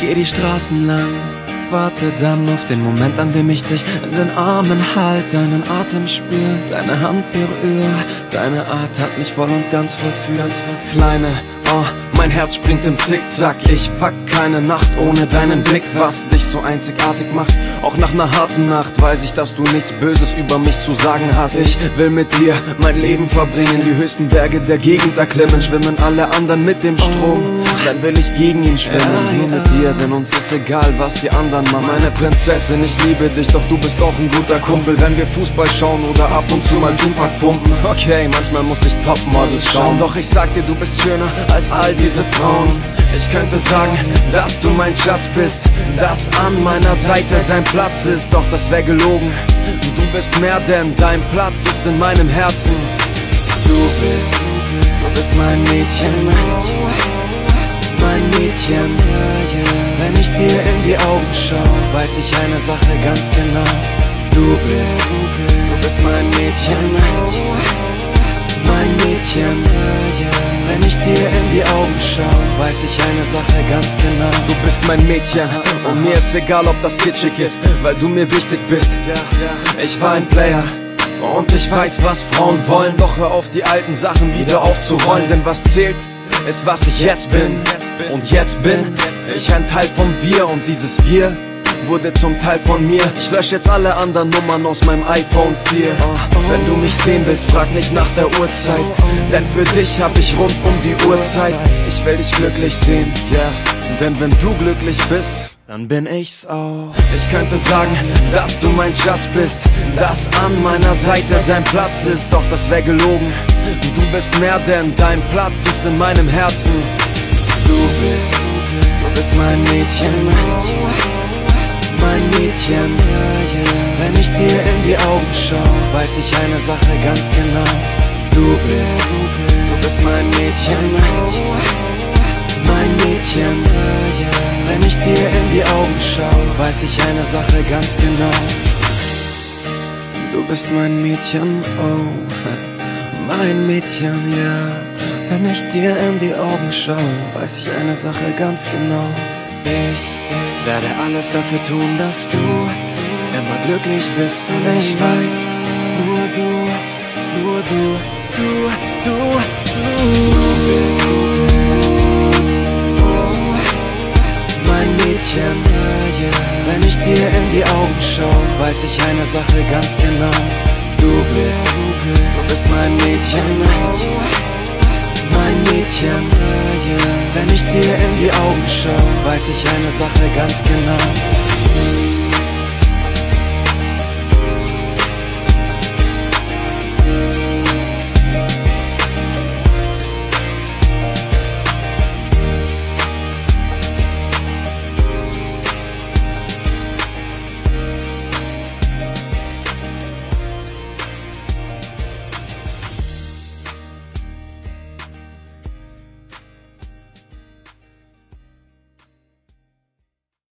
geh die Straßen lang, warte dann auf den Moment, an dem ich dich in den Armen halt, deinen Atem spür, deine Hand berühr. Deine Art hat mich voll und ganz verführt. Kleine, oh, mein Herz springt im Zickzack. Ich pack keine Nacht ohne deinen Blick, was dich so einzigartig macht. Auch nach einer harten Nacht weiß ich, dass du nichts Böses über mich zu sagen hast. Ich will mit dir mein Leben verbringen, die höchsten Berge der Gegend erklimmen. Schwimmen alle anderen mit dem Strom, dann will ich gegen ihn schwimmen. Nur mit dir, denn uns ist egal, was die anderen machen. Meine Prinzessin, ich liebe dich, doch du bist auch ein guter Kumpel. Wenn wir Fußball schauen oder ab und zu mal Tupac pumpen. Okay, manchmal muss ich Topmodels schauen, doch ich sag dir, du bist schöner als all diese Frauen. Ich könnte sagen, dass du mein Schatz bist, dass an meiner Seite dein Platz ist, doch das wär gelogen. Du bist mehr, denn dein Platz ist in meinem Herzen. Du bist mein Mädchen, mein Mädchen. Wenn ich dir in die Augen schau, weiß ich eine Sache ganz genau. Du bist mein Mädchen, mein Mädchen. Wenn ich dir in die Augen schau, weiß ich eine Sache ganz genau. Du bist mein Mädchen und mir ist egal, ob das kitschig ist, weil du mir wichtig bist. Ich war ein Player und ich weiß, was Frauen wollen, doch hör auf, die alten Sachen wieder aufzurollen. Denn was zählt, ist, was ich jetzt bin. Und jetzt bin ich ein Teil von wir, und dieses Wir wurde zum Teil von mir. Ich lösche jetzt alle anderen Nummern aus meinem iPhone 4. Wenn du mich sehen willst, frag nicht nach der Uhrzeit, denn für dich hab ich rund um die Uhrzeit. Ich will dich glücklich sehen, ja, denn wenn du glücklich bist, dann bin ich's auch. Ich könnte sagen, dass du mein Schatz bist, dass an meiner Seite dein Platz ist, doch das wär gelogen. Du bist mehr, denn dein Platz ist in meinem Herzen. Du bist mein Mädchen, mein Mädchen. Wenn ich dir in die Augen schau, weiß ich eine Sache ganz genau. Du bist mein Mädchen, mein Mädchen. Wenn ich dir in die Augen schau, weiß ich eine Sache ganz genau. Du bist mein Mädchen, oh, mein Mädchen, ja. Wenn ich dir in die Augen schau, weiß ich eine Sache ganz genau. Ich werde alles dafür tun, dass du immer glücklich bist, und ich weiß, nur du bist mein Mädchen. Wenn ich dir in die Augen schau, weiß ich eine Sache ganz genau. Du bist mein Mädchen, mein Mädchen. Wenn ich dir in die Augen schau, weiß ich eine Sache ganz genau.